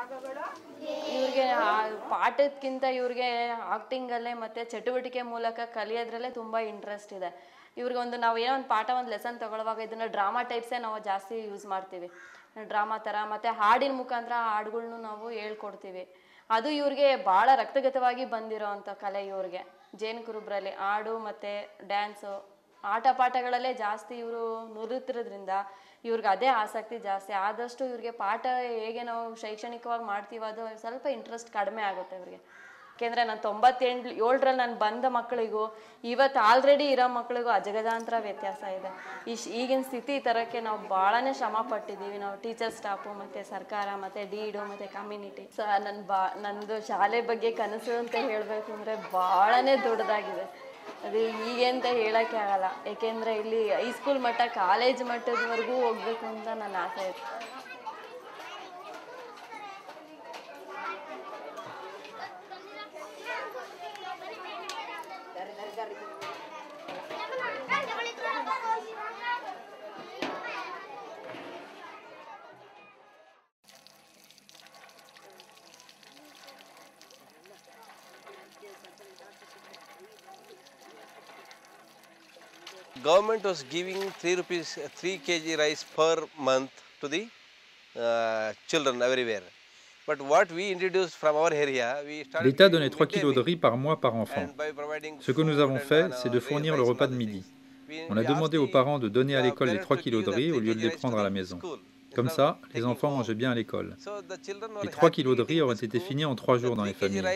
ಇವ್ರಿಗೆ ಪಾಠಕ್ಕಿಂತ ಇವ್ರಿಗೆ ಆಕ್ಟಿಂಗಲ್ಲೇ ಮತ್ತು ಚಟುವಟಿಕೆ ಮೂಲಕ ಕಲಿಯೋದ್ರಲ್ಲೇ ತುಂಬ ಇಂಟ್ರೆಸ್ಟ್ ಇದೆ. ಇವ್ರಿಗೆ ನಾವು ಏನೋ ಒಂದು ಪಾಠ ಒಂದು ಲೆಸನ್ ತೊಗೊಳ್ಳುವಾಗ ಇದನ್ನು ಡ್ರಾಮಾ ಟೈಪ್ಸೇ ನಾವು ಜಾಸ್ತಿ ಯೂಸ್ ಮಾಡ್ತೀವಿ, ಡ್ರಾಮಾ ಥರ. ಮತ್ತು ಹಾಡಿನ ಮುಖಾಂತರ ಹಾಡುಗಳ್ನು ನಾವು ಹೇಳ್ಕೊಡ್ತೀವಿ. ಅದು ಇವ್ರಿಗೆ ಭಾಳ ರಕ್ತಗತವಾಗಿ ಬಂದಿರೋ ಅಂಥ ಕಲೆ ಇವ್ರಿಗೆ. ಜೇನು ಕುರುಬ್ರಲ್ಲಿ ಹಾಡು ಮತ್ತು ಡ್ಯಾನ್ಸು ಆಟ ಪಾಠಗಳಲ್ಲೇ ಜಾಸ್ತಿ ಇವರು ನುರಿತಿರೋದ್ರಿಂದ ಇವ್ರಿಗೆ ಅದೇ ಆಸಕ್ತಿ ಜಾಸ್ತಿ. ಆದಷ್ಟು ಇವ್ರಿಗೆ ಪಾಠ ಹೇಗೆ ನಾವು ಶೈಕ್ಷಣಿಕವಾಗಿ ಮಾಡ್ತೀವೋ ಅದು ಸ್ವಲ್ಪ ಇಂಟ್ರೆಸ್ಟ್ ಕಡಿಮೆ ಆಗುತ್ತೆ ಇವ್ರಿಗೆ. ಯಾಕೆಂದರೆ ನಾನು 97ರಲ್ಲಿ ನಾನು ಬಂದ ಮಕ್ಕಳಿಗೂ ಇವತ್ತು ಆಲ್ರೆಡಿ ಇರೋ ಮಕ್ಕಳಿಗೂ ಅಜಗಜಾಂತರ ವ್ಯತ್ಯಾಸ ಇದೆ. ಈಗಿನ ಸ್ಥಿತಿ ತರೋಕ್ಕೆ ನಾವು ಭಾಳನೇ ಶ್ರಮ ಪಟ್ಟಿದ್ದೀವಿ ನಾವು, ಟೀಚರ್ ಸ್ಟಾಫು ಮತ್ತು ಸರ್ಕಾರ ಮತ್ತು ಡೀಡು ಮತ್ತು ಕಮ್ಯುನಿಟಿ. ನಂದು ಶಾಲೆ ಬಗ್ಗೆ ಕನಸು ಅಂತ ಹೇಳಬೇಕು ಅಂದರೆ ಭಾಳನೇ ದೊಡ್ಡದಾಗಿದೆ. ಅದು ಹೀಗೆ ಅಂತ ಹೇಳೋಕ್ಕೆ ಆಗಲ್ಲ. ಏಕೆಂದರೆ ಇಲ್ಲಿ ಹೈಸ್ಕೂಲ್ ಮಟ್ಟ ಕಾಲೇಜ್ ಮಟ್ಟದವರೆಗೂ ಹೋಗಬೇಕು ಅಂತ ನನ್ನ ಆಸೆ ಇದೆ. Government was giving 3 kg rice per month to the children everywhere. But what we introduced from our area, l'État donnait 3 kilos de riz par mois par enfant. Ce que nous avons fait, c'est de fournir le repas de midi. On a demandé aux parents de donner à l'école les 3 kilos de riz au lieu de les prendre à la maison. Comme ça, les enfants mangeaient bien à l'école. Les 3 kilos de riz auraient été finis en 3 jours dans les familles.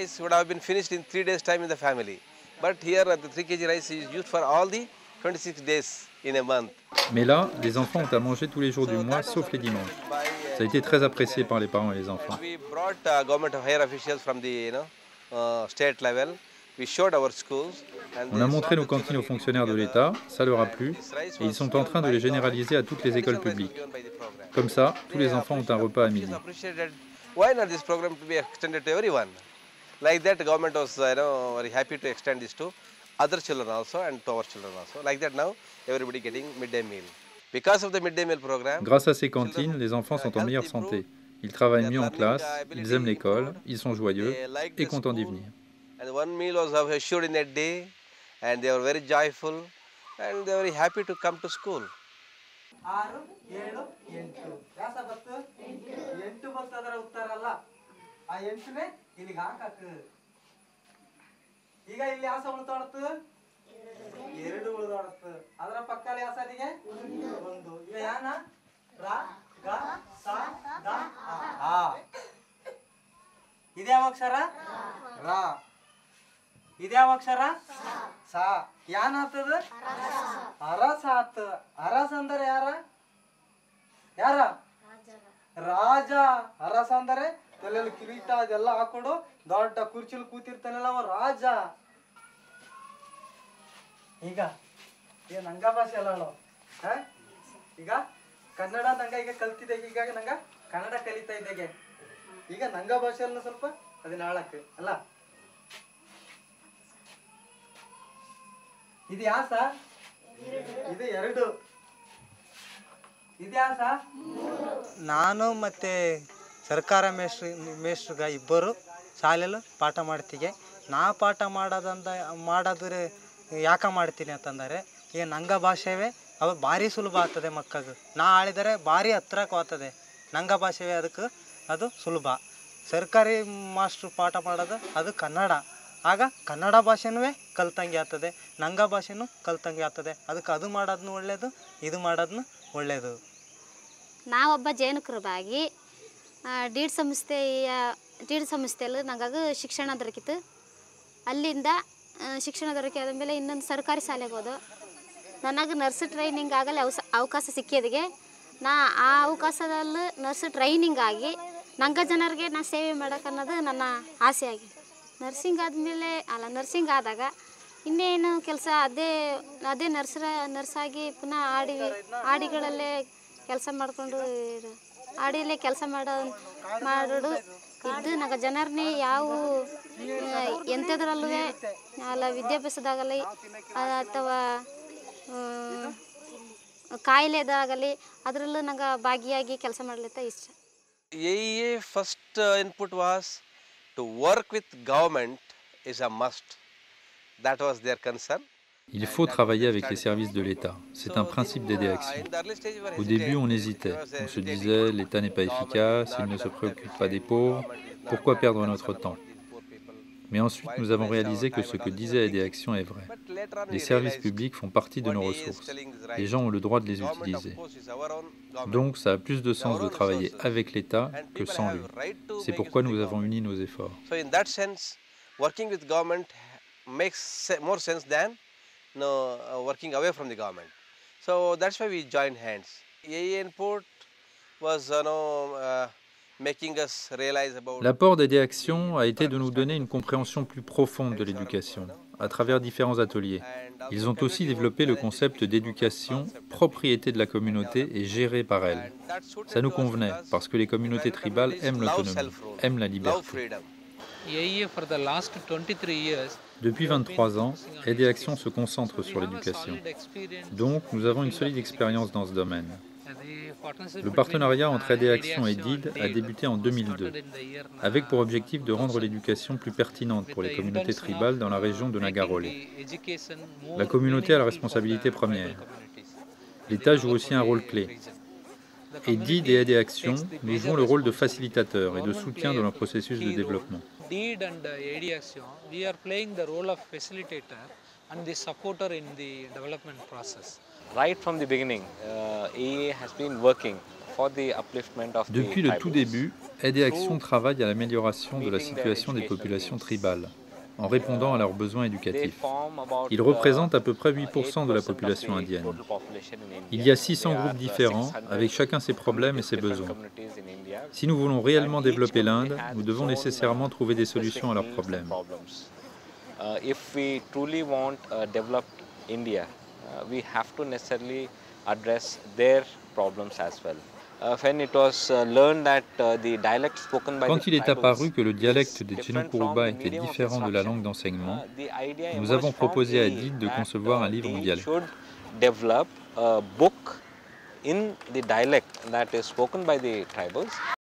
But here the 3 kg rice is used for all the 26 days in a month. Mais là, les enfants ont à manger tous les jours du mois, sauf les dimanches. Ça a été très apprécié par les parents et les enfants. We brought government higher officials from the state level. We showed our schools. On a montré nos cantines aux fonctionnaires de l'État, ça leur a plu, et ils sont en train de les généraliser à toutes les écoles publiques. Comme ça, tous les enfants ont un repas à midi. Why not this program to be extended to everyone? Like that, government was very happy to extend this to other children also and to our children also. Like that now, everybody getting midday meal. Because of the midday meal program, grâce à ces cantines, les enfants sont en meilleure santé. Ils travaillent mieux en classe, ils aiment l'école, ils sont joyeux et contents d'y venir. And one meal was assured in that day, and they were very joyful, and they were very happy to come to school. 6 7 8 ವ್ಯಾಸ ಬತ್ತು 8 ಬತ್ತದರ ಉತ್ತರ ಅಲ್ಲ. ಆ 8ನೇ ಇಲ್ಲಿಗೆ ಹಾಕಕ್ಕೆ. ಈಗ ಇಲ್ಲಿ ಯಾಸ ಉಳಿತಾಡತ್ತು 2 ಉಳಿದಾಡತ್ತು. ಅದರ ಪಕ್ಕದಲ್ಲಿ ಯಾಸದಿಗೆ 1. ಈಗ ಯಾನ ರ ಗ ಸ ದ ಆ. ಇದ್ಯಾವ ಅಕ್ಷರ ರ. ಇದ್ಯಾವ ಅಕ್ಷರ ಸ. ಯಾನ ಆಗ್ತದ ಅರಸ ಆತ. ಅರಸ ಅಂದ್ರೆ ಯಾರ ರಾಜ. ಅರಸ ಅಂದರೆ ತಲೆಯಲ್ಲಿ ಕಿರೀಟ ಅದೆಲ್ಲ ಹಾಕೊಂಡು ದೊಡ್ಡ ಕುರ್ಚಿಲ್ ಕೂತಿರ್ತಾನಲ್ಲ ಅವ ರಾಜ. ಈಗ ನಂಗ ಭಾಷೆ ಅಲ್ಲ ಈಗ ಕನ್ನಡ ನಂಗ ಈಗ ಕಲ್ತಿದ್ದೆ. ಈಗ ನಂಗ ಕನ್ನಡ ಕಲಿತಾ ಇದ್ದೇಗೆ. ಈಗ ನಂಗ ಭಾಷೆಯಲ್ಲ ಸ್ವಲ್ಪ ಅದನ್ನ ಆಳಕ್ಕೆ ಅಲ್ಲ. ಇದು ಯಾಸ, ಇದು 2. ಇದು ಯಾಸ. ನಾನು ಮತ್ತೆ ಸರ್ಕಾರ ಮೇಷ್ಟ್ರಿಗ ಇಬ್ಬರು ಶಾಲೆಯಲ್ಲಿ ಪಾಠ ಮಾಡ್ತೀವಿ. ನಾ ಪಾಠ ಮಾಡೋದ್ರೆ ಯಾಕೆ ಮಾಡ್ತೀನಿ ಅಂತಂದರೆ ಈಗ ನಂಗ ಭಾಷೆವೇ ಅವು ಭಾರಿ ಸುಲಭ ಆಗ್ತದೆ ಮಕ್ಕಳಿಗೆ. ನಾ ಆಳಿದರೆ ಭಾರಿ ಹತ್ರಕ್ಕೆ ಆಗ್ತದೆ. ನಂಗ ಭಾಷೆವೇ ಅದಕ್ಕೆ ಅದು ಸುಲಭ. ಸರ್ಕಾರಿ ಮಾಸ್ಟ್ರು ಪಾಠ ಮಾಡೋದು ಅದು ಕನ್ನಡ. ಆಗ ಕನ್ನಡ ಭಾಷೆನೂ ಕಲ್ತಂಗೆ ಆಗ್ತದೆ, ನಂಗ ಭಾಷೆನೂ ಕಲ್ತಂಗೆ ಆಗ್ತದೆ. ಅದಕ್ಕೆ ಅದು ಮಾಡೋದನ್ನು ಒಳ್ಳೆಯದು, ಇದು ಮಾಡೋದನ್ನು ಒಳ್ಳೆಯದು. ನಾವೊಬ್ಬ ಜೇನು ಕುರುಬಾಗಿ ಡೀಡ್ ಸಂಸ್ಥೆಯಲ್ಲಿ ನಂಗೆ ಶಿಕ್ಷಣ ದೊರಕಿತು. ಅಲ್ಲಿಂದ ಶಿಕ್ಷಣ ದೊರಕಿದ ಮೇಲೆ ಇನ್ನೊಂದು ಸರ್ಕಾರಿ ಶಾಲೆಗೆ ಹೋದ. ನನಗೆ ನರ್ಸ್ ಟ್ರೈನಿಂಗ್ ಆಗಲಿ ಅವಕಾಶ ಸಿಕ್ಕಿದ್ಗೆ ನಾ ಆ ಅವಕಾಶದಲ್ಲಿ ನರ್ಸ್ ಟ್ರೈನಿಂಗ್ ಆಗಿ ನಂಗೆ ಜನರಿಗೆ ನಾ ಸೇವೆ ಮಾಡೋಕೆ ಅನ್ನೋದು ನನ್ನ ಆಸೆ ಆಗಿದೆ. ನರ್ಸಿಂಗ್ ಆದಾಗ ಇನ್ನೇನು ಕೆಲಸ ಅದೇ ನರ್ಸಾಗಿ ಪುನಃ ಹಾಡಿಗಳಲ್ಲೇ ಕೆಲಸ ಮಾಡಿಕೊಂಡು ಹಾಡಿಯಲ್ಲೇ ಕೆಲಸ ಮಾಡೋದು ಇದ್ದು ನಂಗೆ ಜನರನ್ನೇ ಯಾವ ಎಂಥದ್ರಲ್ಲೂ ಅಲ್ಲ ವಿದ್ಯಾಭ್ಯಾಸದಾಗಲಿ ಅಥವಾ ಕಾಯಿಲೆದಾಗಲಿ ಅದರಲ್ಲೂ ನಂಗೆ ಭಾಗಿಯಾಗಿ ಕೆಲಸ ಮಾಡ್ಲಿಕ್ಕೆ ಇಷ್ಟ. AEA first input was to work with government is a must. That was their concern. Il faut travailler avec les services de l'État. C'est un principe d'aider Action. Au début, on hésitait. On se disait, l'État n'est pas efficace, il ne se préoccupe pas des pauvres, pourquoi perdre notre temps? Mais ensuite, nous avons réalisé que ce que disait Aider Action est vrai. Les services publics font partie de nos ressources. Les gens ont le droit de les utiliser. Donc, ça a plus de sens de travailler avec l'État que sans lui. C'est pourquoi nous avons uni nos efforts. So in that sense, working with government makes more sense than working away from the government. So that's why we joined hands. AEA input was making us realize about. L'apport d'Aider Action a été de nous donner une compréhension plus profonde de l'éducation, à travers différents ateliers. Ils ont aussi développé le concept d'éducation, propriété de la communauté et gérée par elle. Ça nous convenait, parce que les communautés tribales aiment l'autonomie, aiment la liberté. Depuis 23 ans, Aider Action se concentre sur l'éducation. Donc, nous avons une solide expérience dans ce domaine. Le partenariat entre Aider Action et DID a débuté en 2002, avec pour objectif de rendre l'éducation plus pertinente pour les communautés tribales dans la région de Nagarole. La communauté a la responsabilité première. L'État joue aussi un rôle clé. Et DID et Aider Action, nous jouons le rôle de facilitateur et de soutien dans le processus de développement. DID and AID Action, we are playing the role of facilitator and the supporter in the development process. Right from the beginning, AEA has been working for the upliftment of the Depuis le tout tribals. début, Aider Action travaille à l'amélioration de la situation des populations tribales, en répondant à leurs besoins éducatifs. Ils représentent à peu près 8% de la population indienne. Il y a 600 groupes différents, avec chacun ses problèmes et ses besoins. Si nous voulons réellement développer l'Inde, nous devons nécessairement trouver des solutions à leurs problèmes. If we truly want developed India, we have to necessarily address their problems as well. When it was learned that the dialect spoken by Quand the il est tribals apparu que le is dialecte des different Chinukuruba from the était medium of différent de la langue instruction, d'enseignement, the idea nous emerged avons from proposé à AEA DID de that, concevoir un livre en they dialecte. should develop a book in the dialect that is spoken by the tribals.